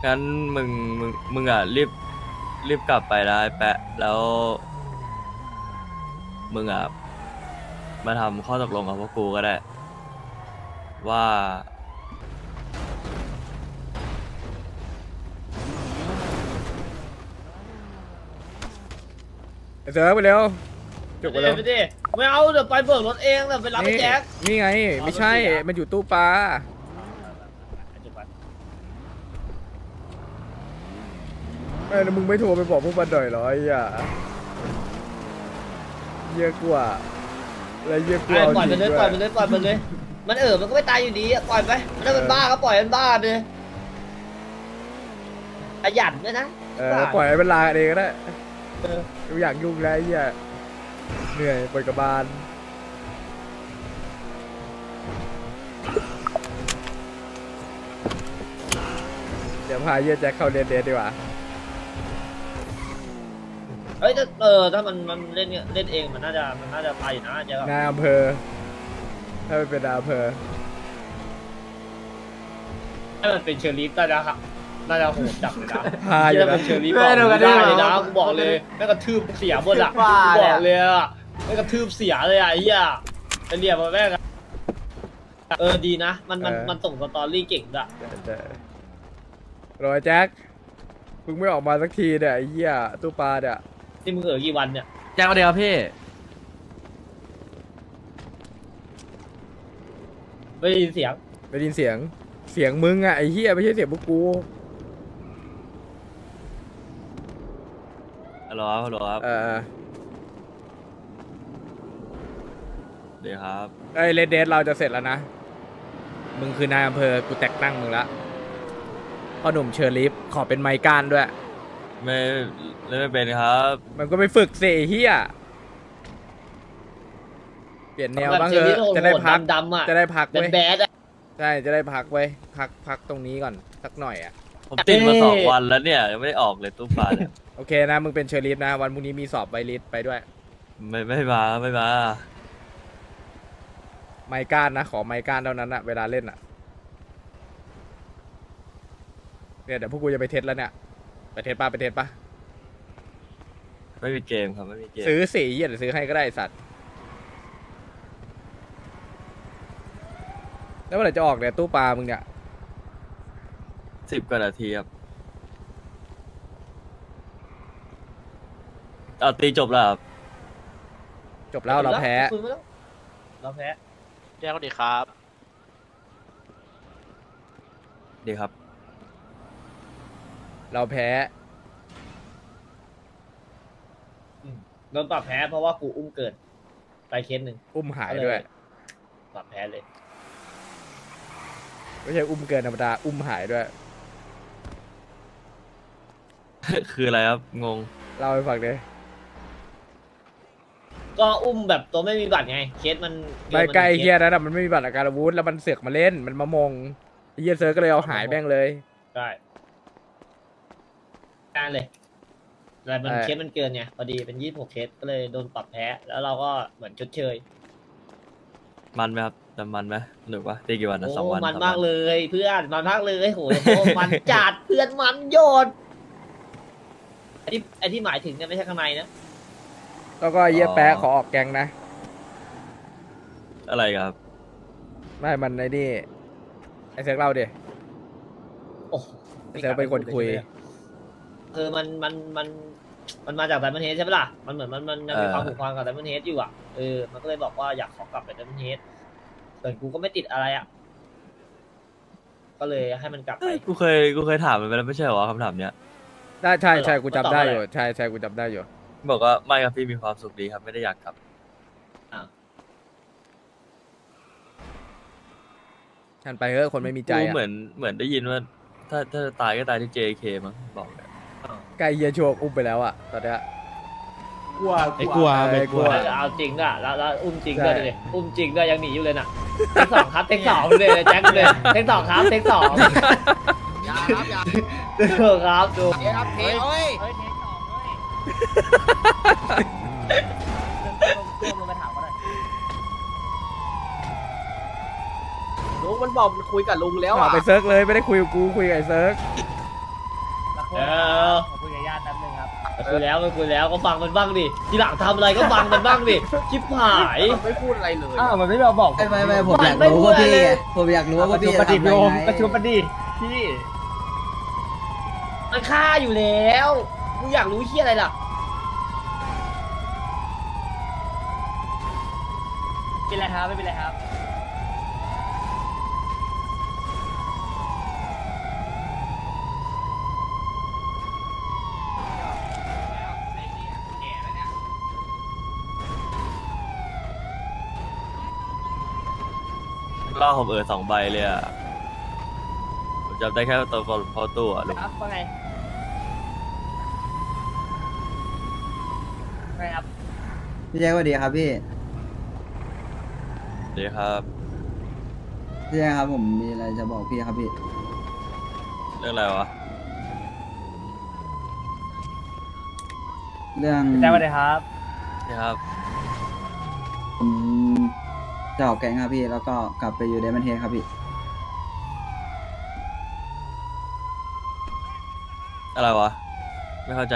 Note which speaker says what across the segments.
Speaker 1: งั้นมึงอ่ะรีบกลับไปได้แปะแล้วมึงอ่ะมาทำข้อตกลงกับพวกกูก็ได้ว่า
Speaker 2: เซิร์ฟไปเร็วจุกไปเร็ว
Speaker 3: ไปดิไม่เอาเดี๋ยวไปเบิกรถเองเดี๋ยวไปรับไอ้แจ็ค
Speaker 2: นี่ไงไม่ใช่มันอยู่ตู้ปลามึงไม่โทรไปบอกพวกมันหน่อยเหรอไอ้เหี้ยเยอะกว่าอะไรเยอะกว่า
Speaker 3: ปล่อยมันเลยปล่อยมันเลยปล่อยมันเลยมันมันก็ไม่ตายอยู่ดีปล่อยไปมันถ้ามันบ้าก็ปล่อยมันบ้าเลยขยันด้วยนะ
Speaker 2: ปล่อยให้มันลาเองก็ได้กูอยากยุ่งแล้วไอ้เหี้ยเหนื่อยปล่อยกระบาลเดี๋ยวพาเยี่ยแจ็คเข้าเดทดีกว่า
Speaker 3: เฮ้ยถ้ามันเล่นเองมันน่าจะไปนะแจ็คน
Speaker 2: ายอำเภอถ้าเป็นนายอำเภอ
Speaker 3: ถ้ามันเป็นเชอร์ลีฟน่าจะโหดจับเลยนะ
Speaker 2: พาอยู่
Speaker 3: ถ้า
Speaker 2: นะ
Speaker 3: เป็นเชอร์ลีฟได้เลยนะกูบอกเลยแม่งกระทืบเสียหมดอ่ะกูบอกเลยอ่ะแม่งกระทืบเสียเลยอ่ะไอ้เหี้ยจะเรียกมาแม่งดีนะมันส่งสตอรี่เก่งด้วย
Speaker 2: รอยแจ็คมึงไม่ออกมาสักทีเนี่ยไอ้เหี้ยตู้ปลาเนี่ย
Speaker 3: ที่มึงกี่วันเนี่ย
Speaker 1: แจ้งมาเดียวพี่
Speaker 3: ไม่ได้ยินเสียง
Speaker 2: ได้ยินเสียงมึงอ่ะไอ้เหี้ยไม่ใช่เสียงพวกกู
Speaker 1: ฮัลโหลครับเดี๋ยวครับ
Speaker 2: เอ้ยเรดเดทเราจะเสร็จแล้วนะมึงคือนายอำเภอกูแตกตั้งมึงละพ่อหนุ่มเชอร์ลิฟขอเป็นไมค์ก้านด้วย
Speaker 1: ไม่เป็นครับ
Speaker 2: มันก็ไปฝึกเสียเฮียเปลี่ยนแนวบ้างเถอะจะได้พักจะได้พักไว้ใช่จะได้พักไว้พักตรงนี้ก่อนสักหน่อยอ่ะ
Speaker 1: ผมติดมา2 วันแล้วเนี่ยยังไม่ได้ออกเลยตู้ปลาเนี่ย
Speaker 2: โอเคนะมึงเป็นเชอร์ลิฟนะวันพรุ่งนี้มีสอบไวลิสไปด้วย
Speaker 1: ไม่มา
Speaker 2: ไมค์ก้านนะขอไมค์ก้านเท่านั้นนะเวลาเล่นอ่ะเนี่ยเดี๋ยวพวกกูจะไปเทสแล้วเนี่ยไปเทสป่ะ
Speaker 1: ไม่มีเกมครับไม่มีเกม
Speaker 2: ซื้อสีเดี๋ยวซื้อให้ก็ได้สัตว์แล้วเมื่อไหร่จะออกเนี่ยตู้ปลามึงเนี่ย
Speaker 1: 10 กว่านาทีครับเอาตีจบแล้วครับ
Speaker 2: จบแล้วเราแพ้
Speaker 3: แจ้งดีครับ
Speaker 1: ดีครับ
Speaker 2: เราแพ้
Speaker 3: โดนปรับแพ้เพราะว่ากูอุ้มเกินไปเคสหนึ่ง
Speaker 2: อุ้มหายด้วย
Speaker 3: ปรับแพ้เลย
Speaker 2: ไม่ใช่อุ้มเกินธรรมดาอุ้มหายด้วย
Speaker 1: คืออะไรครับงง
Speaker 2: เล่าให้ฟังดิ
Speaker 3: ก็อุ้มแบบตัวไม่มีบัตรไงเคสมัน
Speaker 2: ไปใกล้เฮียนะมันไม่มีบัตรอาการอาวุธแล้วมันเสือกมาเล่นมันมามงเฮียเซิร์ฟก็เลยเอาหายแม่งเลย
Speaker 3: ได้การเลยแต่มันเคสมันเกินไงพอดีเป็น26เคสก็เลยโดนปรับแพ้แล้วเราก็เหมือนชดเชย
Speaker 1: มันไหมครับแต่มันไหมหรือว่าตีกี่วันนะ2 วัน
Speaker 3: มันมากเลยเพื่อนมันมากเลยโหมันจัดเพื่อนมันโยนไอที่หมายถึงเนี่ยไม่ใช่ข้างในนะ
Speaker 2: แล้วก็เยี่ยแปะขอออกแกงนะ
Speaker 1: อะไรครับ
Speaker 2: ไม่มันไอ้นี่ไอเซิร์ฟเล่าดิไอเซิร์ฟเป็นคนคุย
Speaker 3: มันมาจากไดมอนด์เฮดใช่ไหมล่ะมันเหมือนมันยังมีความผูกพันกับไดมอนด์เฮดอยู่อ่ะมันก็เลยบอกว่าอยากขอกลับไปไดมอนด์เฮดส่วนกูก็ไม่ติดอะไรอ่ะก็เลยให้มันกลับไป
Speaker 1: กูเคยถามมันไปแล้วไม่ใช่เหรอคำถามเนี้ย
Speaker 2: ได้ใช่กูจำได้อยู่ใช่กูจำได้อยู่
Speaker 1: บอกว่าไม่ครับพี่มีความสุขดีครับไม่ได้อยากกลับ
Speaker 2: ท่านไปเฮ้ยคนไม่มีใจ
Speaker 1: เหมือนได้ยินว่าถ้าตายก็ตายที่ JK มั้งบอกเลย
Speaker 2: ใกล้เยียโชกอุ้มไปแล้วอ่ะตอนเนี้ย
Speaker 3: กลัวเอาจริงอ่ะแล้วอุ้มจริงด้วยเลยอุ้มจริงด้วยยังหนีอยู่เลยน่ะเทค 2ครับเทค 2เลยแจ็คเลยเทค 2ครับเทค 2อย่าครับดูครับเทค
Speaker 4: ลุงมันบอกมันคุยกับลุงแล้วอ่ะ
Speaker 2: ไปเซิร์กเลยไม่ได้คุยกับกูคุยกับไอ้เซิร์ก
Speaker 3: เออ
Speaker 4: ขอคุยกับญาติแป๊บนึงครับ
Speaker 3: มันคุยแล้วก็ฟังมันบ้างดิทีหลังทำอะไรก็ฟังมันบ้างดิชิบหาย
Speaker 4: ไม่พูดอะไรเลย
Speaker 5: อ้าวมันไม่มาบอก
Speaker 6: ไม่ผมอยากรู้ว่าพี่ผมอยากรู้ว่าพี่จะทำยังไง
Speaker 4: ประชุมปฏิพี่
Speaker 3: มันฆ่าอยู่แล้วมึงอยากรู้เฮียอะไรล่ะเป็นไรครับไม่เป็นไรครับ
Speaker 1: ล่อผม2 ใบเลยอ่ะผมจำได้แค่ตัวพอตู้อ่ะลุง
Speaker 3: ครับว่าไงไงครับ
Speaker 6: พี่แจ๊คสวัสดีครับพี่
Speaker 1: เดี๋ยวครับ
Speaker 6: พี่แจ๊คครับผมมีอะไรจะบอกพี่ครับพี่
Speaker 1: เรื่องอะไรวะ
Speaker 6: เรื่อง
Speaker 4: แจ้งมาเลยครับ
Speaker 1: นี่ครับ
Speaker 6: ผมจะออกแก๊งครับพี่แล้วก็กลับไปอยู่เดมอนเฮดครับพี่
Speaker 1: อะไรวะ ไม่เข้าใจ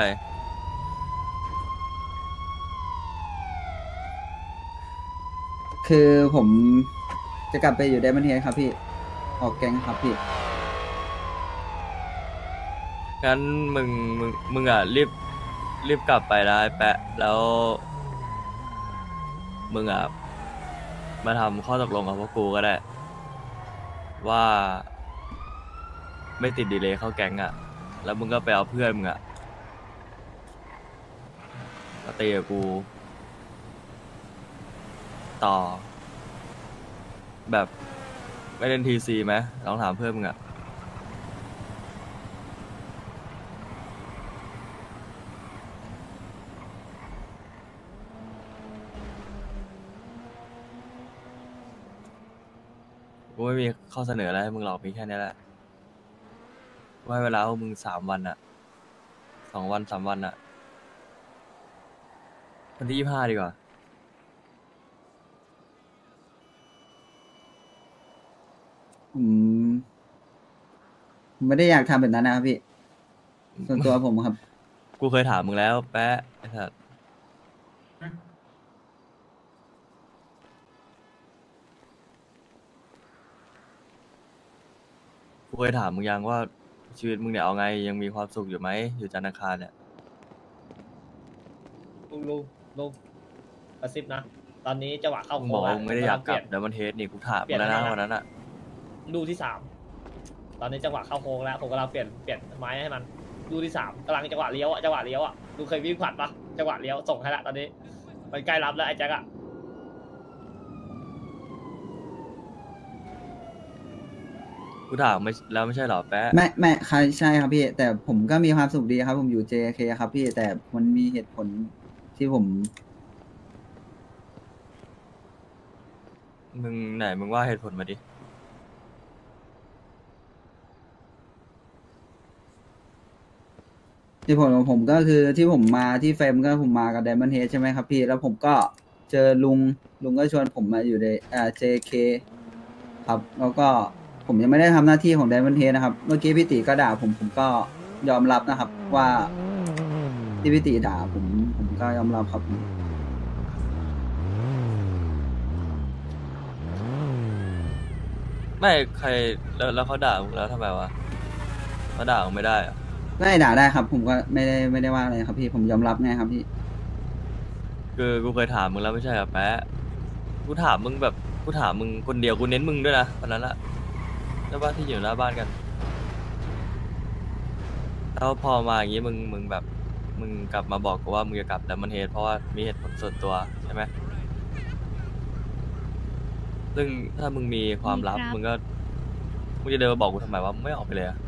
Speaker 6: คือผมจะกลับไปอยู่เดมอนเฮดครับพี่ออกแก๊งครับพี่
Speaker 1: งั้นมึงอ่ะรีบกลับไปนะไอ้แปะแล้วมึงอ่ะมาทำข้อตกลงกับพวกกูก็ได้ ว่าไม่ติดดีเลย์เข้าแก๊งอ่ะ แล้วมึงก็ไปเอาเพื่อนมึงอ่ะมาตีกับกู ต่อ แบบไม่เล่นทีซีไหมลองถามเพื่อนมึงอ่ะ กูไม่มีข้อเสนออะไรให้มึงหรอกมีแค่นี้แหละกูให้เวลาพวกมึง3 วันอะ2 วัน 3 วันอะวันที่25ดีกว่า
Speaker 6: ผมไม่ได้อยากทำแบบนั้นนะครับพี่ ส่วนตัวผมครับ
Speaker 1: กูเคยถามมึงแล้วแปะไอ้สัสกูเคยถามมึงยังว่าชีวิตมึงเนี่ยเอาไงยังมีความสุขอยู่ไหมอยู่จันทร์อังคารเนี่ย
Speaker 3: ลุงกระซิบนะ ตอนนี้จังหวะเข้า
Speaker 1: มึง
Speaker 3: โค้
Speaker 1: บอก
Speaker 3: ง
Speaker 1: ว่า
Speaker 3: แล้ว
Speaker 1: มึงไม่ได้อยากกลับ
Speaker 3: เป
Speaker 1: เดี๋ยวมันเทสนี่กูถาม
Speaker 3: เปลี่
Speaker 1: มึ
Speaker 3: ย
Speaker 1: ง
Speaker 3: น
Speaker 1: แล้วนะ
Speaker 3: แล้วนะ
Speaker 1: วันนั้นอะ
Speaker 3: ลูกที่ 3 ตอนนี้จังหวะเข้าโค้งแล้วผมกำลังเปลี่ยนไม้ให้มันลูกที่ 3กำลังจังหวะเลี้ยวอ่ะดูเคยวิ่งผ่านปะจังหวะเลี้ยวส่งให้ละตอนนี้มันใกล้รับแล้วไอ้แจ็คอะ
Speaker 1: กูถามไม่แล้วไม่ใช่หรอแปะ
Speaker 6: ไม่ใช่ใช่ครับพี่ แต่ผมก็มีความสุขดีครับ ผมอยู่ JK ครับพี่แต่มันมีเหตุผลที่ผม
Speaker 1: มึงไหนมึงว่าเหตุผลมาดิ
Speaker 6: ที่ผลของผมก็คือที่ผมมาที่เฟรมก็ผมมากับ Diamond Head ใช่ไหมครับพี่ แล้วผมก็เจอลุงก็ชวนผมมาอยู่ในJK ครับแล้วก็ผมยังไม่ได้ทำหน้าที่ของ Diamond Head นะครับ เมื่อกี้พี่ติก็ด่าผมก็ยอมรับนะครับ ว่าที่พี่ติด่าผมก็ยอมรับครับ
Speaker 1: ไม่ใครแล้วเขาด่ามึงแล้วทำไมวะเขาด่ามึงไม่ได้อะ
Speaker 6: ได้ด่าได้ครับ ผมก็ไม่ได้ว่าอะไรครับพี่ผมยอมรับไงครับพี่
Speaker 1: คือกูเคยถามมึงแล้วไม่ใช่เหรอแปะกูถามมึงแบบกูถามมึงคนเดียวกูเน้นมึงด้วยนะวันนั้นอะแล้วบ้านที่อยู่หน้าบ้านกันแล้วพอมาอย่างงี้มึงแบบมึงกลับมาบอกกูว่ามึงจะกลับแล้วมันเหตุเพราะว่ามีเหตุผลส่วนตัวใช่ไหมซึ่งถ้ามึงมีความลับมึงจะเดินมาบอกกูทำไมว่ามึงไม่ออกไปเลยอะ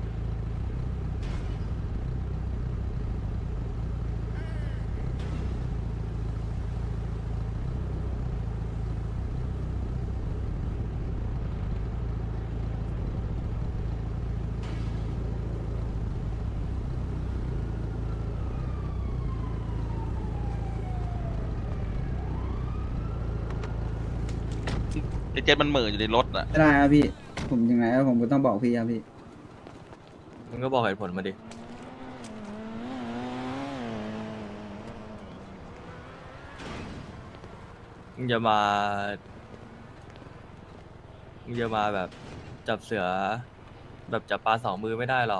Speaker 5: ไอ้เจ็ดมันเหม่ออยู่ในรถอ่ะ
Speaker 6: ไม่ได้ครับพี่ ผมยังไงผมก็ต้องบอกพี่ครับพี่
Speaker 1: มึงก็บอกเหตุผลมาดิมึงจะมาแบบจับเสือ แบบจับปลาสองมือไม่ได้หรอก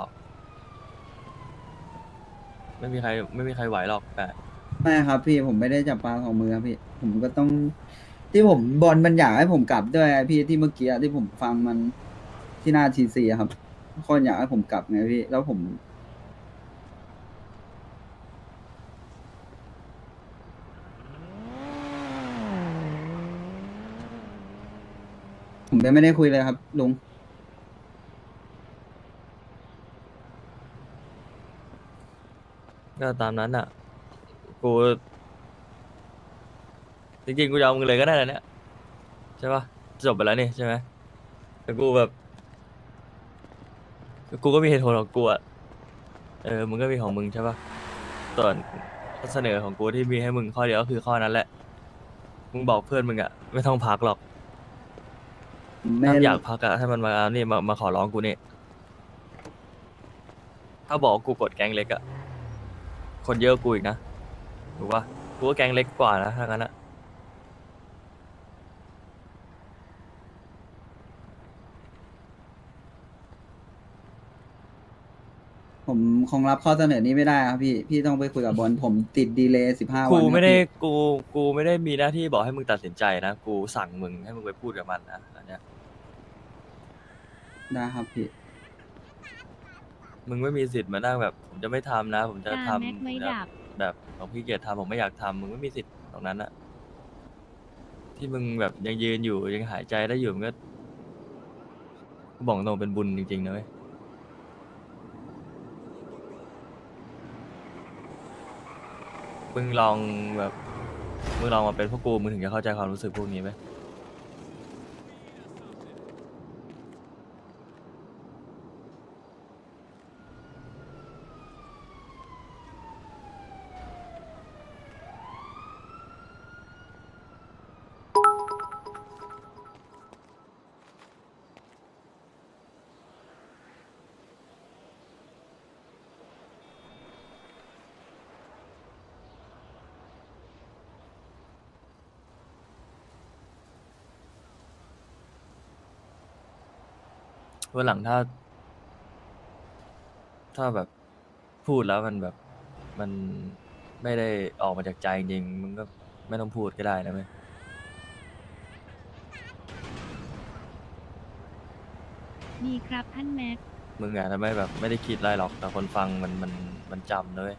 Speaker 1: ไม่มีใครไหวหรอกแต่
Speaker 6: ไม่ครับพี่ผมไม่ได้จับปลาของมือครับพี่ผมก็ต้องที่ผมบอลมันอยากให้ผมกลับด้วยไงพี่ที่เมื่อกี้ที่ผมฟังมันที่หน้าทีซีครับคนอยากให้ผมกลับไงพี่แล้วผมไม่ได้คุยเลยครับลุง
Speaker 1: ก็ตามนั้นอ่ะ กูจริงๆกูจะเอามึงเลยก็ได้แล้วเนี่ยใช่ปะจบไปแล้วนี่ใช่ไหมแต่กูแบบกูก็มีเหตุผลของกูอ่ะมึงก็มีของมึงใช่ปะส่วนข้อเสนอของกูที่มีให้มึงข้อเดียวก็คือข้อนั้นแหละ มึงบอกเพื่อนมึงอ่ะไม่ต้องพักหรอก
Speaker 6: ไม่
Speaker 1: ถ้าอยากพักอ่ะให้มันมานี่มาขอร้องกูนี่ถ้าบอกว่ากูกดแก๊งเล็กอ่ะคนเยอะกูอีกนะถูกปะกูก็แก๊งเล็กกว่านะถ้างั้นอ่ะ
Speaker 6: ผมคงรับข้อเสนอนี้ไม่ได้ครับพี่ต้องไปคุยกับบอลผมติดดีเลย์15 วัน
Speaker 1: กูไม่ได้
Speaker 6: ครับพี่
Speaker 1: กูไม่ได้มีหน้าที่บอกให้มึงตัดสินใจนะ กูสั่งมึงให้มึงไปพูดกับมันนะอันเนี้ย
Speaker 6: ได้ครับพี่
Speaker 1: มึงไม่มีสิทธิ์มานั่งแบบ ผมจะไม่ทำนะ ผมจะทำ
Speaker 7: แม็กไม่ดับ
Speaker 1: แบบของพี่เกียรติทำผมไม่อยากทำมึงไม่มีสิทธิ์ตรงนั้นอะที่มึงแบบยังยืนอยู่ยังหายใจได้อยู่มึงก็กูบอกตรงเป็นบุญจริงๆนะเว้ยมึงลองแบบมึงลองมาเป็นพวกกูมึงถึงจะเข้าใจความรู้สึกพวกนี้ไหม วันหลังถ้าแบบพูดแล้วมันแบบมันไม่ได้ออกมาจากใจจริงๆมึงก็ไม่ต้องพูดก็ได้นะเว้ย
Speaker 7: มีครับท่านแม็ก
Speaker 1: มึงอาจจะไม่ได้คิดอะไรหรอกแต่คนฟังมันจำนะเว้ย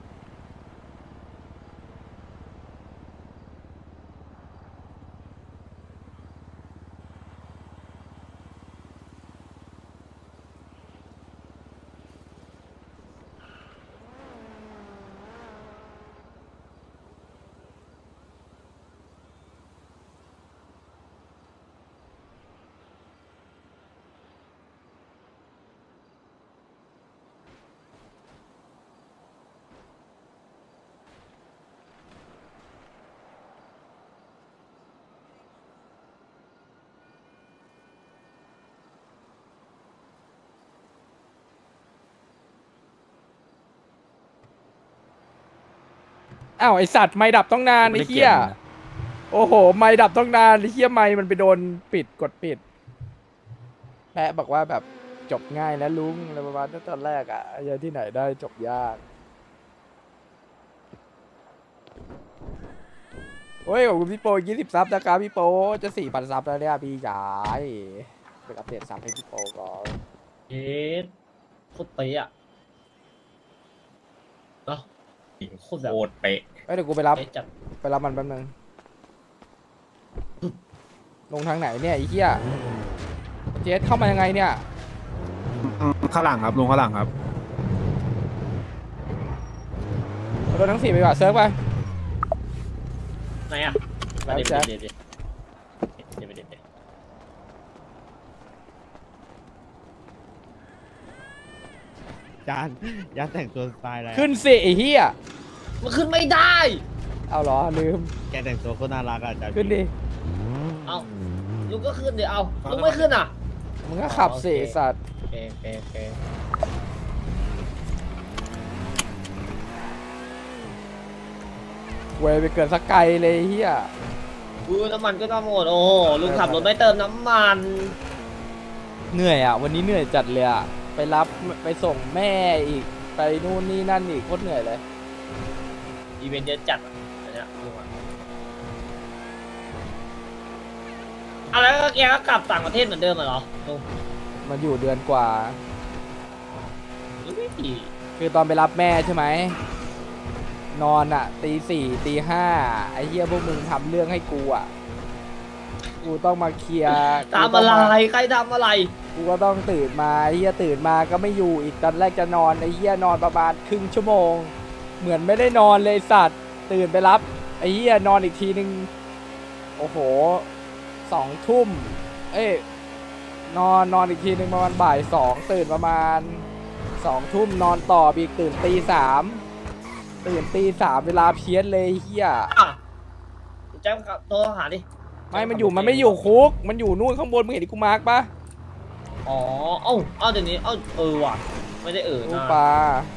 Speaker 2: อ้าวไอสัตว์ไม่ดับต้องนานไอ้เหี้ย
Speaker 1: ไม่ได้เกี่ยวนะ
Speaker 2: โอ้โหไม่ดับต้องนานไอ้เหี้ยไม่มันไปโดนปิดกดปิดแปะบอกว่าแบบจบง่ายนะลุงอะไรประมาณนั้นตอนแรกอ่ะไอ้เหี้ยที่ไหนได้จบยากโอ้ยขอบคุณพี่โป20 ซับนะครับพี่โปจะ 4,000 ซับแล้วเนี่ยพี่ใหญ่ไปอัปเดตซับให้พี่โปก่อน
Speaker 3: เอ๊ะโคตรเป๊ะอะเนาะโคตรแบบ
Speaker 4: โคตรเป๊ะ
Speaker 2: เอ้ยเดี๋ยวกูไปรับ
Speaker 3: เป๊ะจัด
Speaker 2: มันแป๊บนึงลงทางไหนเนี่ยไอ้เหี้ยเจสเข้ามายังไงเนี่ย
Speaker 8: ข้างหลังครับลุงข้างหลังครับ
Speaker 2: รถทั้ง4ไปก่อนเซิร์ฟไป
Speaker 3: ไหนอะ
Speaker 2: แล้ว
Speaker 3: เดี๋ยว
Speaker 2: แจ๊ค
Speaker 3: เดี๋ยว
Speaker 8: จานยัดแต่งตัวสไตล์อะไร
Speaker 2: ขึ้นสิไอ้เหี้ย
Speaker 3: มันขึ้นไม่ได้
Speaker 2: เอาเหรอลืม
Speaker 8: แกแต่งตัวโคตรน่ารักอ่ะจาน
Speaker 2: ขึ้นดิ
Speaker 3: เอาลุงก็ขึ้นเดี๋ยวเอาลุงไม่ขึ้นอ่ะ
Speaker 2: มึงก็ขับสิ
Speaker 3: โอเค
Speaker 2: ไอ้สัตว์
Speaker 3: โอเค
Speaker 2: เวยไปเกินสักไกลเลยไอ้เหี้ย
Speaker 3: น้ำมันก็ต้องหมดโอ้โหลุงขับรถไม่เติมน้ำมัน
Speaker 2: เหนื่อยอ่ะวันนี้เหนื่อยจัดเลยอ่ะไปรับไปส่งแม่อีกไปนู่นนี่นั่นอีกโคตรเหนื่อยเลย
Speaker 3: อีเวนต์เยอะจัดอันเนี้ยลุงอะอะไรก็แกก็กลับต่างประเทศเหมือนเดิมเหรอลุง
Speaker 2: มาอยู่เดือนกว่า
Speaker 3: อุ้ย
Speaker 2: คือตอนไปรับแม่ใช่ไหมนอนอ่ะตีสี่ตีห้าไอ้เหี้ยพวกมึงทำเรื่องให้กูอ่ะกูต้องมาเคลียร์
Speaker 3: ทำอะไรใครทำอะไร
Speaker 2: กูก็ต้องตื่นมาไอ้เหี้ยตื่นมาก็ไม่อยู่อีกตอนแรกจะนอนไอ้เหี้ยนอนประมาณครึ่งชั่วโมงเหมือนไม่ได้นอนเลยไอ้สัตว์ตื่นไปรับไอ้เหี้ยนอนอีกทีนึงโอ้โห2 ทุ่มนอนอีกทีนึงประมาณบ่าย 2ตื่นประมาณ2 ทุ่มนอนต่ออีกตื่นตี 3ตื่นตี 3เวลาเพี้ยนเลยเฮีย
Speaker 3: อ่ะแจ้งโทรหาดิ
Speaker 2: ไม่มันไม่อยู่คุกมันอยู่นู่นข้างบนมึงเห็นที่กูมาร์กปะ
Speaker 3: อ๋อเอ้าเดี๋ยวนี้เอ้าว่ะไม่ได้
Speaker 2: ตู้
Speaker 3: นะ
Speaker 2: ปลา